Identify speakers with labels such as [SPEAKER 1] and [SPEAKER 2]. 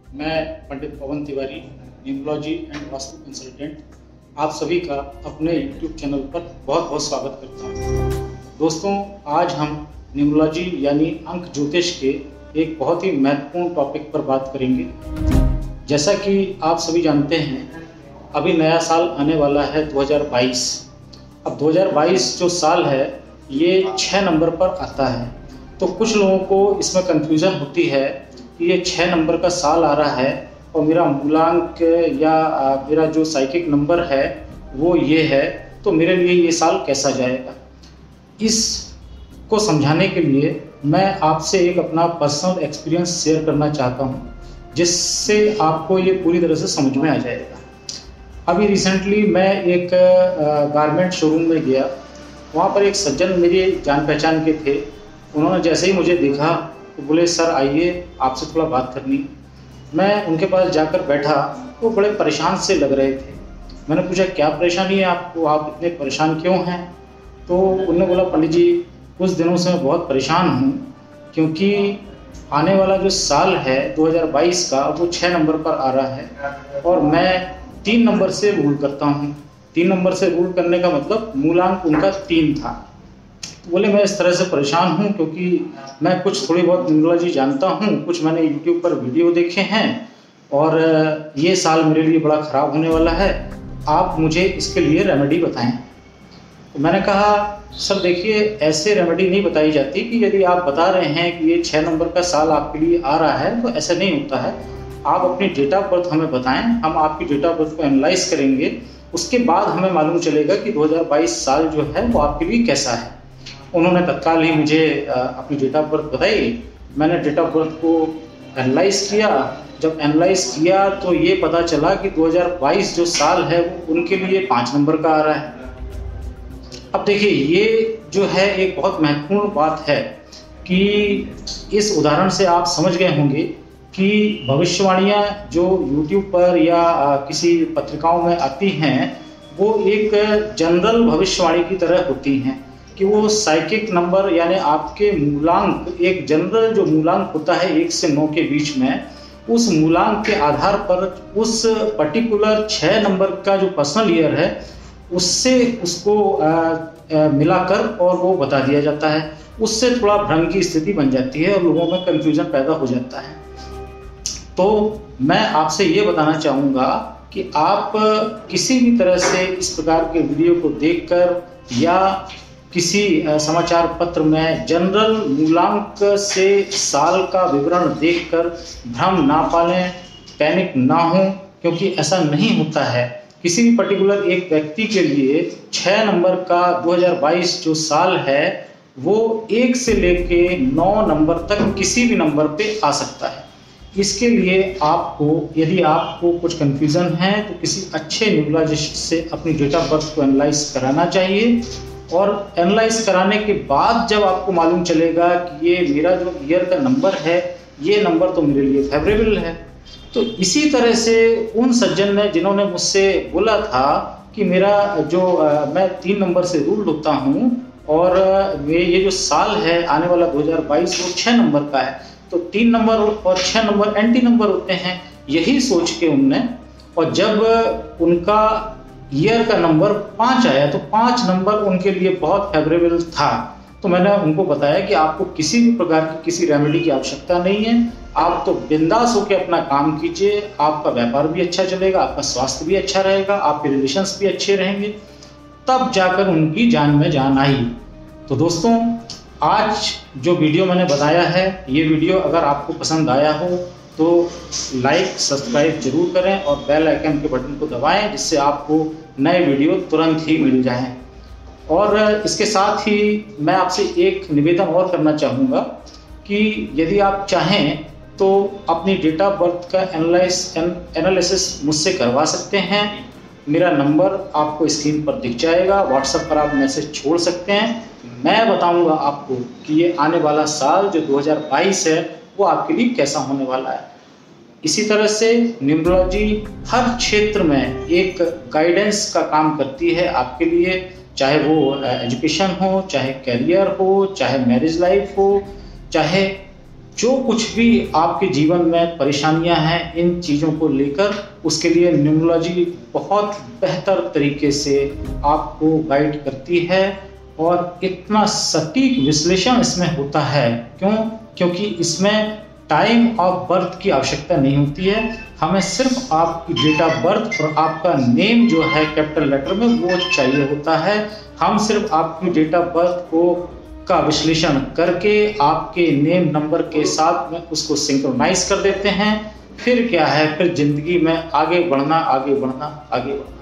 [SPEAKER 1] मैं Pandit Pawan Tiwari, numerology and vastu consultant, आप सभी का अपने YouTube चैनल पर बहुत बहुत स्वागत करता हूँ। दोस्तों, आज हम न्यूमरोलॉजी यानी अंक ज्योतिष के एक बहुत ही महत्वपूर्ण टॉपिक पर बात करेंगे। जैसा कि आप सभी जानते हैं, अभी नया साल आने वाला है 2022। अब 2022 जो साल है ये 6 नंबर पर आता है, तो कुछ लोगों को इसमें कन्फ्यूज़न होती है कि ये 6 नंबर का साल आ रहा है और मेरा मूलांक या मेरा जो साइकिक नंबर है वो ये है, तो मेरे लिए ये साल कैसा जाएगा। इसको समझाने के लिए मैं आपसे एक अपना पर्सनल एक्सपीरियंस शेयर करना चाहता हूँ, जिससे आपको ये पूरी तरह से समझ में आ जाएगा। अभी रिसेंटली मैं एक गारमेंट शोरूम में गया। वहाँ पर एक सज्जन मेरे जान पहचान के थे। उन्होंने जैसे ही मुझे देखा तो बोले, सर आइए, आपसे थोड़ा बात करनी। मैं उनके पास जाकर बैठा तो बड़े परेशान से लग रहे थे। मैंने पूछा, क्या परेशानी है आपको, आप इतने परेशान क्यों हैं? तो उन्होंने बोला, पंडित जी कुछ दिनों से मैं बहुत परेशान हूँ, क्योंकि आने वाला जो साल है 2022 का वो 6 नंबर पर आ रहा है और मैं 3 नंबर से रूल करता हूँ। 3 नंबर से रूल करने का मतलब मूलांक उनका 3 था। तो बोले, मैं इस तरह से परेशान हूँ क्योंकि मैं कुछ थोड़ी बहुत न्यूमरोलॉजी जानता हूँ, कुछ मैंने यूट्यूब पर वीडियो देखे हैं और ये साल मेरे लिए बड़ा ख़राब होने वाला है, आप मुझे इसके लिए रेमेडी बताएं। तो मैंने कहा, सर देखिए, ऐसे रेमेडी नहीं बताई जाती कि यदि आप बता रहे हैं कि ये 6 नंबर का साल आपके लिए आ रहा है तो ऐसा नहीं होता है। आप अपनी डेट ऑफ बर्थ हमें बताएं, हम आपकी डेट ऑफ बर्थ को एनालाइज करेंगे, उसके बाद हमें मालूम चलेगा कि 2022 साल जो है वो आपके लिए कैसा है। उन्होंने तत्काल ही मुझे अपनी डेट ऑफ बर्थ बताई। मैंने डेट ऑफ बर्थ को एनालाइज किया। जब एनालाइज किया तो ये पता चला कि 2022 जो साल है वो उनके लिए 5 नंबर का आ रहा है। अब देखिए, ये जो है एक बहुत महत्वपूर्ण बात है कि इस उदाहरण से आप समझ गए होंगे कि भविष्यवाणियाँ जो YouTube पर या किसी पत्रिकाओं में आती हैं वो एक जनरल भविष्यवाणी की तरह होती हैं, कि वो साइकिक नंबर यानी आपके मूलांक, एक जनरल जो मूलांक होता है 1 से 9 के बीच में, उस मूलांक के आधार पर उस पर्टिकुलर 6 नंबर का जो पर्सनल ईयर है उससे उसको मिलाकर और वो बता दिया जाता है। उससे थोड़ा भ्रम की स्थिति बन जाती है और लोगों में कन्फ्यूजन पैदा हो जाता है। तो मैं आपसे ये बताना चाहूँगा कि आप किसी भी तरह से इस प्रकार के वीडियो को देखकर या किसी समाचार पत्र में जनरल मूलांक से साल का विवरण देखकर भ्रम ना पालें, पैनिक ना हो, क्योंकि ऐसा नहीं होता है। किसी भी पर्टिकुलर एक व्यक्ति के लिए 6 नंबर का 2022 जो साल है वो 1 से लेके 9 नंबर तक किसी भी नंबर पे आ सकता है। इसके लिए आपको, यदि आपको कुछ कन्फ्यूज़न है तो किसी अच्छे न्यूमरोलॉजिस्ट से अपनी डेट ऑफ बर्थ को एनालाइज कराना चाहिए और एनालाइज कराने के बाद जब आपको मालूम चलेगा कि ये मेरा जो ईयर का नंबर है ये नंबर तो मेरे लिए फेवरेबल है। तो इसी तरह से उन सज्जन ने जिन्होंने मुझसे बोला था कि मेरा जो मैं 3 नंबर से रूल होता हूँ और ये जो साल है आने वाला 2022 वो 6 नंबर का है, तो 3 नंबर और 6 नंबर एंटी नंबर होते हैं, यही सोच के उनने, और जब उनका ईयर का नंबर 5 आया तो 5 नंबर उनके लिए बहुत फेवरेबल था। तो मैंने उनको बताया कि आपको किसी भी प्रकार की किसी रेमेडी की आवश्यकता नहीं है, आप तो बिंदास होकर अपना काम कीजिए, आपका व्यापार भी अच्छा चलेगा, आपका स्वास्थ्य भी अच्छा रहेगा, आपके रिलेशंस भी अच्छे रहेंगे। तब जाकर उनकी जान में जान आई। तो दोस्तों, आज जो वीडियो मैंने बताया है, ये वीडियो अगर आपको पसंद आया हो तो लाइक सब्सक्राइब जरूर करें और बेल आइकन के बटन को दबाएं, जिससे आपको नए वीडियो तुरंत ही मिल जाएं। और इसके साथ ही मैं आपसे एक निवेदन और करना चाहूँगा कि यदि आप चाहें तो अपनी डेट ऑफ बर्थ का एनालिसिस मुझसे करवा सकते हैं। मेरा नंबर आपको स्क्रीन पर दिख जाएगा, व्हाट्सएप पर आप मैसेज छोड़ सकते हैं। मैं बताऊंगा आपको कि ये आने वाला साल जो 2022 है वो आपके लिए कैसा होने वाला है। इसी तरह से न्यूमरोलॉजी हर क्षेत्र में एक गाइडेंस का काम करती है आपके लिए, चाहे वो एजुकेशन हो, चाहे करियर हो, चाहे मैरिज लाइफ हो, चाहे जो कुछ भी आपके जीवन में परेशानियां हैं, इन चीज़ों को लेकर उसके लिए न्यूमरोलॉजी बहुत बेहतर तरीके से आपको गाइड करती है और इतना सटीक विश्लेषण इसमें होता है। क्यों? क्योंकि इसमें टाइम ऑफ बर्थ की आवश्यकता नहीं होती है। हमें सिर्फ आपकी डेट ऑफ बर्थ और आपका नेम जो है कैपिटल लेटर में वो चाहिए होता है। हम सिर्फ आपकी डेट ऑफ बर्थ को का विश्लेषण करके आपके नेम नंबर के साथ में उसको सिंक्रोनाइज कर देते हैं। फिर क्या है, फिर जिंदगी में आगे बढ़ना, आगे बढ़ना, आगे बढ़ना।